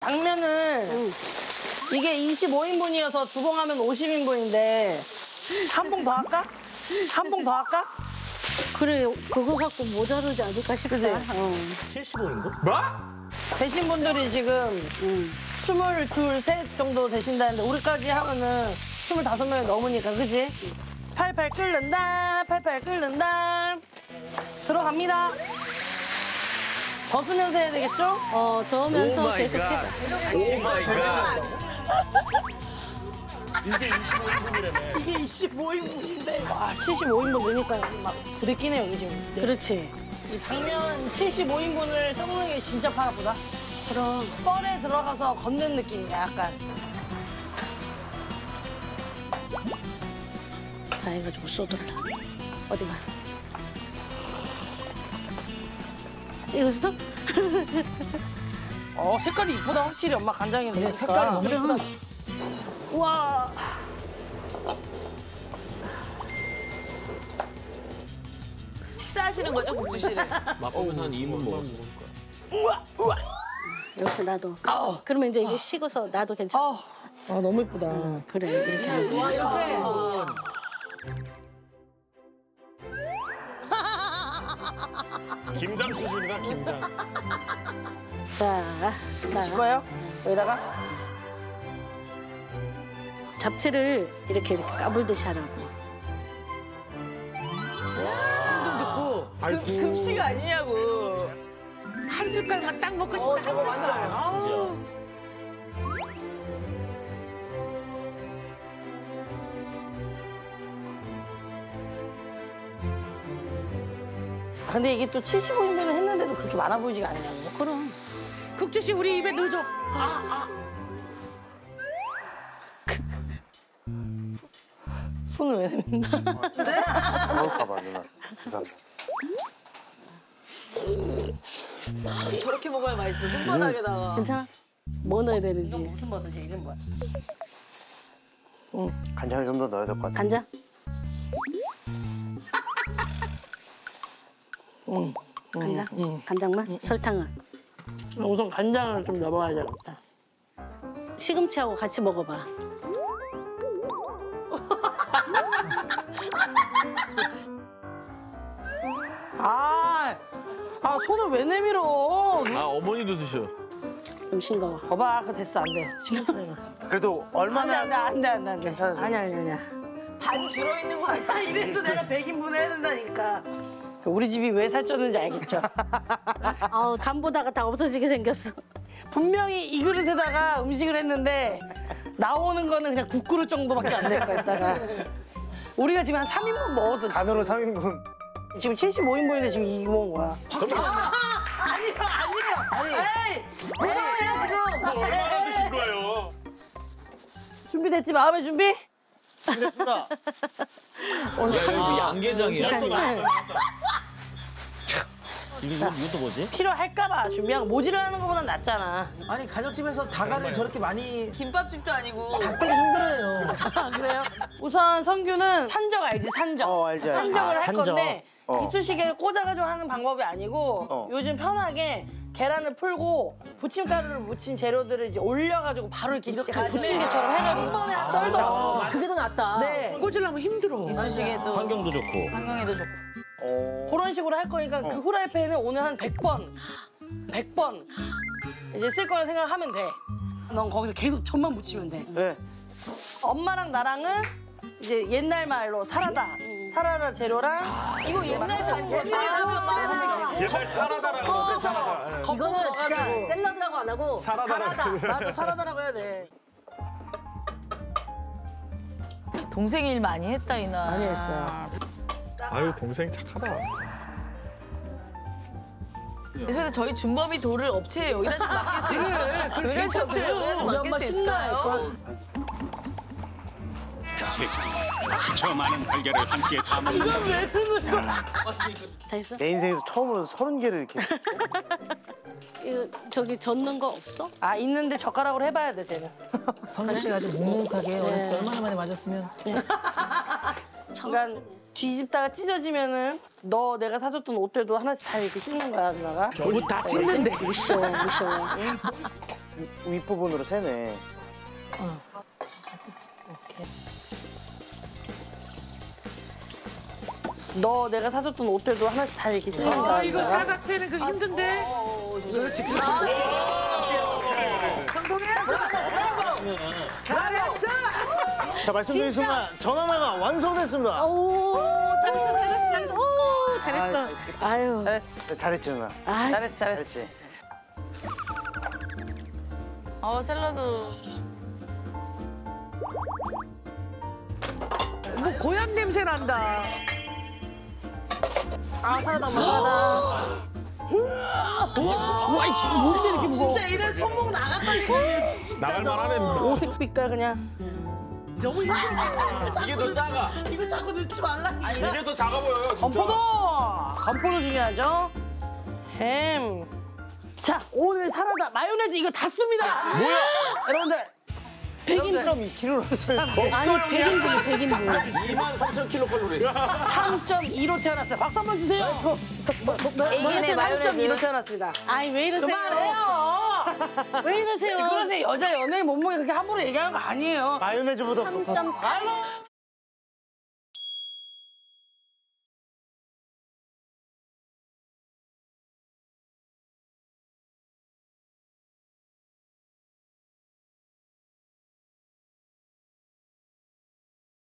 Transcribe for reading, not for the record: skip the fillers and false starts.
당면을 이게 25인분이어서 두 봉 하면 50인분인데 한 봉 더 할까? 한 봉 더 할까? 그래, 그거 갖고 모자르지 않을까 싶다. 75인분? 뭐? 되신 분들이 지금 22, 3 정도 되신다는데 우리까지 하면은 25명이 넘으니까, 그지? 팔팔 끓는다, 팔팔 끓는다. 들어갑니다. 저으면서 해야 되겠죠? 저으면서 계속 해봐. 오 마이 갓. 이게 25인분이라며. 이게 25인분인데. 와, 75인분 넣으니까 막 부대끼네요, 여기 지금. 네. 그렇지. 이 당면 75인분을 썩는 게 진짜 팔 아프다. 그럼. 썰에 들어가서 걷는 느낌이야, 약간. 다 해가지고 쏟을라. 어디 가? 이거 써? 색깔이 이쁘다, 확실히 엄마 간장이. 근데 색깔이 너무 예쁘다. 우와. 식사하시는 거죠, 국주 씨는? 맛보면서 한 2인분 먹었어. 이렇게 놔둬. 그러면 이제 이게 식어서 놔도 괜찮아. 너무 이쁘다. 그래, 이렇게 하면 돼. 김장 수준이다, 김장. 자, 드실 거예요? 여기다가? 잡채를 이렇게 까불듯이 하라고. 아이고. 급식 아니냐고. 한 숟갈만 딱 먹고 싶다. 저거 완전. 진짜. 근데 이게 또 75인분을 했는데도 그렇게 많아 보이지가 않냐고. 그럼. 국주 씨 우리 입에 넣어줘. 손을 왜 내민다? 먹을까봐, 누나. 죄송합니다. 저렇게 먹어야 맛있어. 손바닥에다가. 괜찮아? 뭐 넣어야 되는지. 무슨 버섯이야? 이름 뭐야? 간장을 좀 더 넣어야 될 것 같아. 간장? 간장? 간장만? 설탕은? 우선 간장을 좀 넣어봐야 되겠다. 시금치하고 같이 먹어봐. 손을 왜 내밀어? 어머니도 드셔. 좀 싱거워. 거봐, 그거 됐어, 안 돼. 시금치는. 그래도 얼마나. 안 돼. 괜찮아요. 아니야. 반 줄어있는 거 아니야? 이래서 내가 100인분 해야 된다니까. 우리 집이 왜 살쪘는지 알겠죠? 간 보다가 다 없어지게 생겼어. 분명히 이 그릇에다가 음식을 했는데 나오는 거는 그냥 국그릇 정도밖에 안 될 거였다가 우리가 지금 한 3인분 먹었어. 간으로 3인분. 지금 75인분인데 지금 이거 먹은 거야. 아니요. 에이! 뭐야, 지금? 얼마나 드신 거예요? 준비됐지? 마음의 준비? 됐구나. 야, 이거 양게장이야? 이것도 뭐지? 필요할까봐 준비한 거. 모질라는 것보단 낫잖아. 아니 가정집에서 다가를 저렇게 많이 김밥집도 아니고. 닭들이 힘들어요. 그래요? 우선 성규는 산적 알지? 산적. 알지. 산적을 할 산적. 건데 이쑤시개를 꽂아가지고 하는 방법이 아니고 요즘 편하게 계란을 풀고 부침가루를 묻힌 재료들을 이제 올려가지고 바로 이렇게 부침개처럼 해가지고 한 번에 썰어. 그게 더 낫다. 네. 꽂으려면 힘들어. 이쑤시개도. 환경도 좋고. 환경에도 좋고. 그런 식으로 할 거니까 그 후라이팬을 오늘 한 100번 이제 쓸 거라 생각하면 돼. 넌 거기서 계속 천만 붙이면 돼. 네. 엄마랑 나랑은 이제 옛날 말로 사라다 재료랑 이거 옛날 잔치집에 옛날 사라다라고. 이거는 진짜 샐러드라고 안 하고 사라다. 맞아, 사라다라고 해야 돼. 동생 일 많이 했다 이나. 많이 했어요. 아유, 동생 착하다. 그래서 저희 준범이 돌을 업체에 여기다 좀 맡길 수 있어요. 돌잔치 업체에 여기다 좀 맡길 수 있을까요? 세상에 저 많은 달걀을 함께 담은 이걸 왜 넣는 거야? 다 했어? 내 인생에서 처음으로 30개를 이렇게. 이거 저기 젓는 거 없어? 있는데 젓가락으로 해봐야 돼, 쟤는. 성규 씨가 아주 묵묵하게 어렸을 때 얼마나 많이 맞았으면. 그러니까 뒤집다가 찢어지면은 내가 사줬던 옷들도 하나씩 다 이렇게 씻는 거야, 누나가. 옷 다 찢는데. 무서워. 윗부분으로 세네. 너 내가 사줬던 옷들도 하나씩 다 이렇게 찢는다. 지금 사각패는 그게 힘든데. 그렇지, 그렇지. 성공했어. 잘했어. 자, 말씀드린 순간 전 하나가 완성됐습니다. 오, 잘했어. 오, 잘했어. 아유. 잘했어. 잘했지, 누나. 잘했어. 잘했지. 샐러드. 뭐 고향 냄새 난다. 아, 사라다, 사라다. 와, 이씨, 뭔데 이렇게 무거워. 진짜 이날 손목 나갔다니까. 진짜 나갈 만하네. 오색 빛깔 그냥. 너무 힘들다. 이게 더 작아. 이거 자꾸 넣지 말라니까. 이게 더 작아 보여요, 진짜. 건포도 중요하죠. 햄. 자, 오늘 사라다 마요네즈 이거 다 씁니다. 뭐야? 여러분들. 102kg라서요. 아니, 100인분. 23,000kcal. 3.2로 태어났어요. 박수 한번 주세요. 애기네, 마요네즈. 3.2로 태어났습니다. 아이, 왜 이러세요? 그만해요. 왜 이러세요? 그러세요. 여자 연예인 몸무게 그렇게 함부로 얘기하는 거 아니에요. 마요네즈보다 더. 3.8로